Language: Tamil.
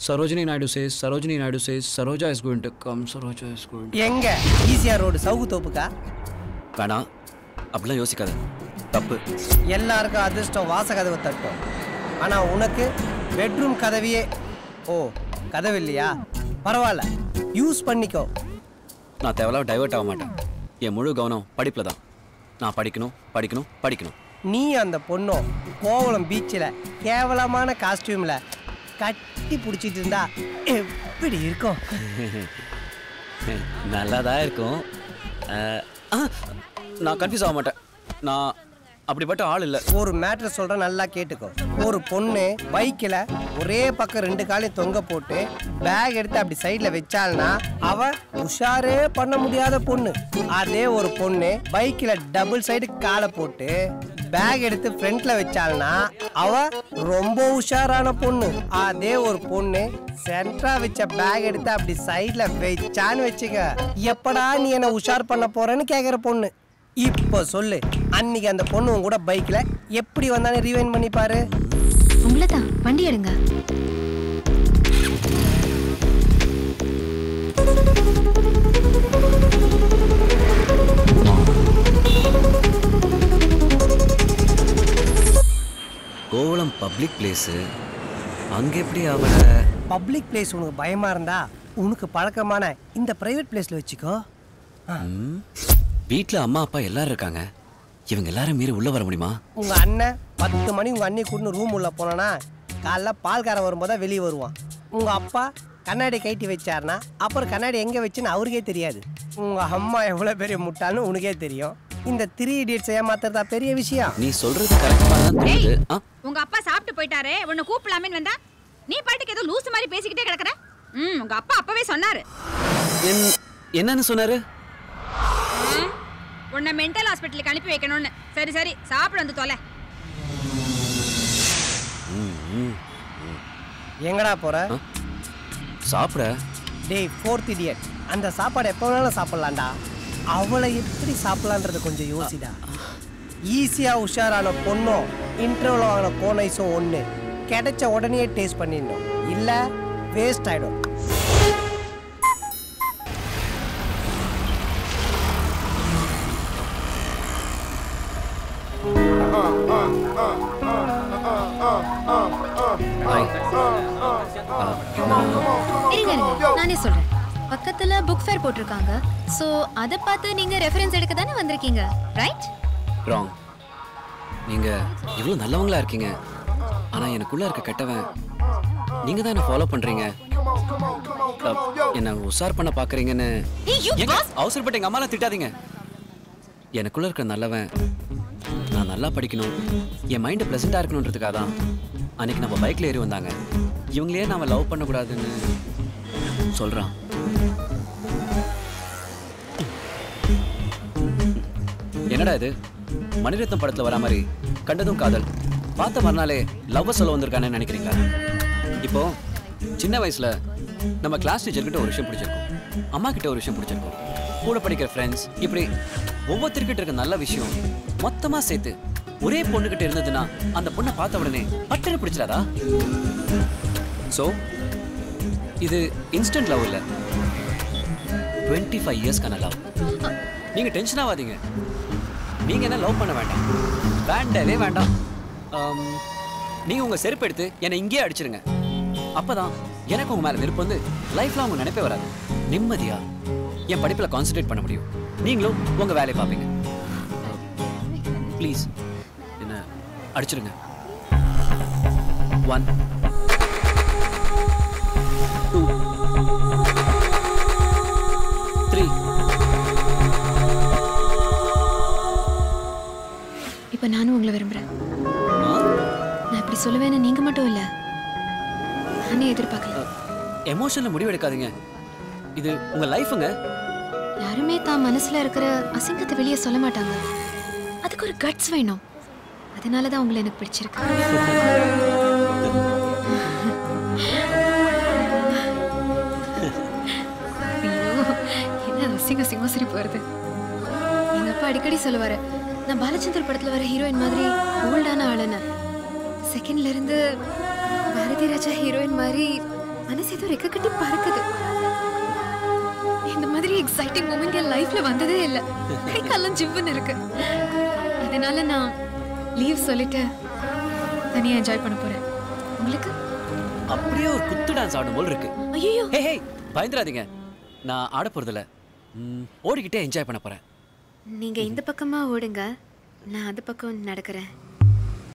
Sarojini Naidu says, Saroja is going to come, Saroja is going to come. எங்க ஈசிஆர் ரோடு சவுக்கு தோப்புக்கா? வேணா அப்படிலாம் யோசிக்காத, தப்பு. எல்லாருக்கும் அதிர்ஷ்டம் வாச கதவை தட்டும். ஆனா உனக்கு பெட்ரூம் கதவியே கதவு இல்லையா? பரவாயில்ல, யூஸ் பண்ணிக்கோ. நான் தேவையில்லாம டைவர்ட் ஆக மாட்டேன். என் முழு கவனம் படிப்பில் தான். நான் படிக்கணும். நீ அந்த பொண்ணும் கோவளம் பீச்சில் கேவலமான காஸ்டியூமில் கட்டி பிடிச்சிட்டு இருந்தா எப்படி இருக்கும்? நல்லா தான் இருக்கும். நான் கன்ஃபியூஸ் ஆக மாட்டேன். நான் அப்படிப்பட்ட ஆள் இல்லை. ஒரு மேட்ரு சொல்கிறேன், நல்லா கேட்டுக்கோ. ஒரு பொண்ணு பைக்கில் ஒரே பக்கம் 2 காலையும் தொங்க போட்டு பேக் எடுத்து அப்படி சைடில் வச்சால்னா அவ உஷாரே பண்ண முடியாத பொண்ணு. அதே ஒரு பொண்ணு பைக்கில் டபுள் சைடு காலை போட்டு பேக் எடுத்து ஃப்ரண்ட்ல வச்சால்னா அவ ரொம்ப உஷாரான பொண்ணு. அதே ஒரு பொண்ணு சென்ட்ரா வச்ச பேக் எடுத்து அப்படி சைடில் வச்சான்னு வச்சுக்க, எப்படா நீ என்ன உஷார் பண்ண போறேன்னு கேட்குற பொண்ணு. இப்போ சொல்லு, அன்னைக்கு அந்த பொண்ணு கூட பைக்ல எப்படி வந்தானே ரிவைண்ட் பண்ணி பாரு. உங்களை தான் வண்டி எடுங்க. கோவளம் பப்ளிக் பிளேஸ், அங்க எப்படி அவ? பப்ளிக் பிளேஸ் உனக்கு பயமா இருந்தா உனக்கு பழக்கமான இந்த பிரைவேட் பிளேஸ்ல வச்சுக்கோ. வீட்டில் அம்மா அப்பா எல்லாரும் இருக்காங்க. இவங்க எல்லாரும் மீறி உள்ள வர முடியுமா? உங்க அண்ணன் 10 மணி உங்க அண்ணி கூட்டு ரூம் உள்ள போனா காலைல பால்காரன் வரும்போது வெளியே வருவான். உங்க அப்பா கண்ணாடி கைட்டி வச்சாருன்னா அப்புறம் கண்ணாடி எங்க வச்சுன்னு அவருக்கே தெரியாது. உங்க அம்மா எவ்வளவு பெரிய முட்டாள்னு உனக்கே தெரியும். இந்த 3 idiots ஏமாத்துறதா பெரிய விஷயம். நீ சொல்றது கரெக்டா தான் தெரியுது. உங்க அப்பா சாப்பிட்டு போயிட்டாரே, உன்னை கூப்பிடலாமேன்னு வந்தா நீ பாட்டுக்கு ஏதோ லூஸ் மாதிரி பேசிக்கிட்டே கிடக்குற. உங்க அப்பா அப்பவே சொன்னாரு. என்னன்னு சொன்னாரு? உன்னை மென்டல் ஹாஸ்பிட்டலுக்கு அனுப்பி வைக்கணும்னு. சரி சாப்பிட வந்து தொலை. எங்கடா போற? சாப்பிட. டேய் 4th idiot, அந்த சாப்பாடு எப்போ வேணாலும் சாப்பிடலாம்டா. அவளை எப்படி சாப்பிடலான்றது கொஞ்சம் யோசிடா. ஈஸியா உஷாரான பொண்ணும் இன்டர்வல் வாங்கின கோனைஸும் ஒன்று கிடைச்ச உடனே டேஸ்ட் பண்ணிடணும், இல்லை வேஸ்ட் ஆகிடும். நானே சொல்றேன், பக்கத்துல புக் ஃபேர் போட்டிருக்காங்க. சோ அத பார்த்து நீங்க ரெஃபரன்ஸ் எடுக்க தானே வந்திருக்கீங்க, ரைட்? ராங். நீங்க இவ்வளவு நல்லவங்களா இருக்கீங்க, ஆனா எனக்குள்ள இருக்க கெட்டவன் நீங்க தான் என்ன ஃபாலோ பண்றீங்க. என்ன உஷார் பண்ண பாக்குறீங்கன்னு. அவசரப்பட்டு எங்க அம்மாலாம் திட்டாதீங்க. எனக்குள்ள இருக்க நல்லவன் நான் நல்லா படிக்கணும், என் மைண்ட் பிளசண்டா இருக்கணும்ன்றதுக்காக தான் அன்னைக்கு நம்ம பைக்ல ஏறி வந்தாங்க. இவங்களே நாம லவ் பண்ணக்கூடாதுன்னு சொல்றான். என்னடா இது, மணிரத்னம் படத்துல வர மாதிரி கண்டதும் காதல், பார்த்த மறுநாளே லவ் சொல்ல வந்திருக்கானு நினைக்கிறீங்களா? இப்போ சின்ன வயசுல நம்ம கிளாஸ் டீச்சர் கிட்ட ஒரு விஷயம் பிடிச்சிருக்கோம், அம்மா கிட்ட ஒரு விஷயம் பிடிச்சிருக்கோம், கூட படிக்கிற ஃப்ரெண்ட்ஸ், இப்படி ஒவ்வொருத்தருக்கிட்ட இருக்க நல்ல விஷயம் மொத்தமா சேர்த்து ஒரே பொண்ணுகிட்ட இருந்ததுன்னா அந்த பொண்ணை பார்த்த உடனே பட்டனை பிடிச்சிடாதா? சோ இது இன்ஸ்டன்ட் லவ் இல்ல, 25 இயர்ஸ்க்கான லவ். நீங்க டென்ஷன் ஆகாதீங்க. நீங்க என்ன லவ் பண்ண வேண்டாம், வேண்டவே வேண்டாம். நீங்க உங்க செருப்பு எடுத்து என்னை இங்கேயே அடிச்சிருங்க. அப்பதான் எனக்கு உங்க மேல விருப்பம் வந்து லைஃப்ல உங்க நினைப்பே வராது. நிம்மதியா என் படிப்புல கான்சென்ட்ரேட் பண்ண முடியும். நீங்களும் உங்க வேலையை பார்ப்பீங்க. ப்ளீஸ் என்ன அடிச்சிருங்க. 1 2 3. இப்ப நானும் உங்களை விரும்புறேன். நான் இப்படி சொல்லுவேன்னு நீங்க மட்டும் இல்ல, நானே எதிர்பார்க்கல. எமோஷன்ல முடிவு எடுக்காதீங்க, இது உங்க லைஃப்ங்க. யாருமே தான் மனசுல இருக்கிற அசிங்கத்தை வெளியே சொல்ல மாட்டாங்க. அதுக்கு ஒரு கட்ஸ் வேணும். அதனாலதான் உங்களை எனக்கு பிடிச்சிருக்கு. என்ன அசிங்க அசிங்கமா சிரிப்பு வருது. எங்க அப்பா அடிக்கடி சொல்லுவாரு, நான் பாலச்சந்தர் படத்துல வர ஹீரோயின் மாதிரி ஓல்டான ஆளுன்னு. செகண்ட்ல இருந்து பாரதி ராஜா ஹீரோயின் மாதிரி மனசு ஏதோ ரெக்க கட்டி பறக்குது. இந்த மாதிரி எக்ஸைட்டிங் மூமெண்ட் என் லைஃப்ல வந்ததே இல்லை. கை காலம் ஜிவ்வுன்னு இருக்கு. அதனால நான் லீவ் சொல்லிட்டு தனியா என்ஜாய் பண்ண போறேன். உங்களுக்கு அப்படியே ஒரு குத்து டான்ஸ் ஆடும் போல் இருக்கு. ஐயோ ஹே ஹே, பயந்துராதீங்க. நான் ஆட போறதில்ல, ஓடிக்கிட்டே என்ஜாய் பண்ண போறேன். நீங்க இந்த பக்கமா ஓடுங்க, நான் அந்த பக்கம் நடக்கிறேன்.